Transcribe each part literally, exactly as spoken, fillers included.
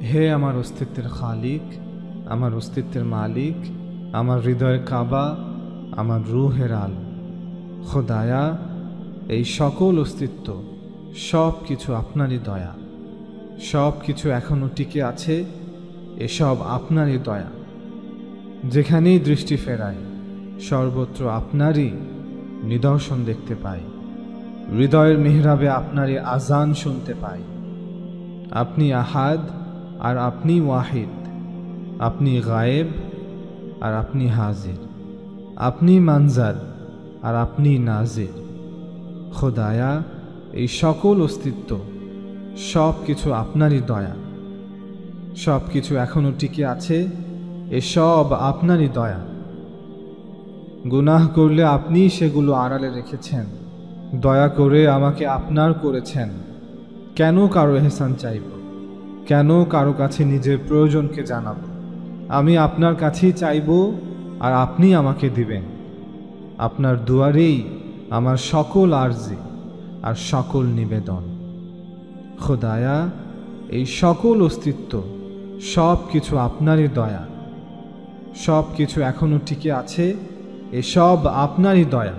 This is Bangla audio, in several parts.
হে আমার অস্তিত্বের খালিক, আমার অস্তিত্বের মালিক, আমার হৃদয়ের কাবা, আমার রূহের আলো। খোদায়া, এই সকল অস্তিত্ব সব কিছু আপনারই দয়া। সব কিছু এখনো টিকে আছে, এসব আপনারই দয়া। যেখানেই দৃষ্টি ফেরাই সর্বত্র আপনারই নিদর্শন দেখতে পাই। হৃদয়ের মিহরাবে আপনারই আজান শুনতে পাই। আপনি আহাদ আর আপনি ওয়াহিদ, আপনি গায়েব আর আপনি হাজির, আপনি মানজার আর আপনি নাজির। খোদায়া, এই সকল অস্তিত্ব সব কিছু আপনারই দয়া। সব কিছু এখনো টিকে আছে, এসব আপনারই দয়া। গুনাহ করলে আপনি সেগুলো আড়ালে রেখেছেন, দয়া করে আমাকে আপনার করেছেন। কেন কারো এহসান চাইব? কেন কারো কাছে নিজের প্রয়োজনকে জানাব? আমি আপনার কাছেই চাইব আর আপনি আমাকে দিবেন। আপনার দুয়ারেই আমার সকল আরজি আর সকল নিবেদন। খোদায়া, এই সকল অস্তিত্ব সব কিছু আপনারই দয়া। সব কিছু এখনো টিকে আছে, এসব আপনারই দয়া।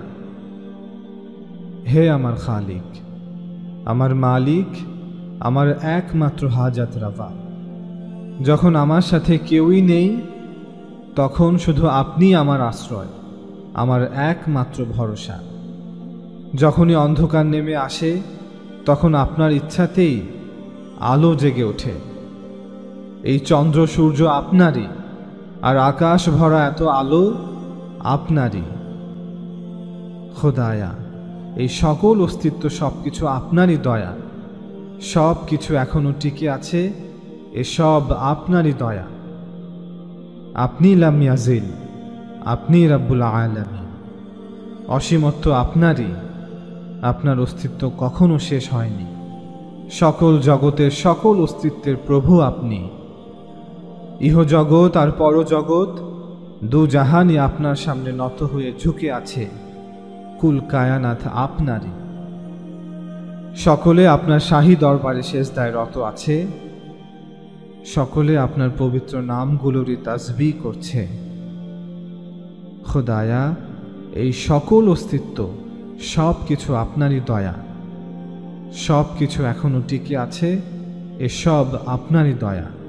হে আমার খালিক, আমার মালিক, আমার একমাত্র হাজাত রাভা। যখন আমার সাথে কেউই নেই, তখন শুধু আপনি আমার আশ্রয়, আমার একমাত্র ভরসা। যখনই অন্ধকার নেমে আসে, তখন আপনার ইচ্ছাতেই আলো জেগে ওঠে। এই চন্দ্র সূর্য আপনারই, আর আকাশ ভরা এত আলো আপনারই। খোদায়া, এই সকল অস্তিত্ব সবকিছু আপনারই দয়া। সব কিছু এখনো টিকে আছে, এসব আপনারই দয়া। আপনি লাম ইয়াজিল, আপনি রাব্বুল আলামিন। অসীমত্ব আপনারই, আপনার অস্তিত্ব কখনো শেষ হয়নি। সকল জগতের সকল অস্তিত্বের প্রভু আপনি। ইহজগৎ আর পরজগৎ দু জাহানই আপনার সামনে নত হয়ে ঝুঁকে আছে। কুল কায়ানাত আপনারই। সকলে আপনার শাহী দরবারে সেজদায় রত আছে। সকলে আপনার পবিত্র নামগুলোরই তাসবিহ করছে। খোদায়া, এই সকল অস্তিত্ব সব কিছু আপনারই দয়া। সব কিছু এখনো টিকে আছে, এসব আপনারই দয়া।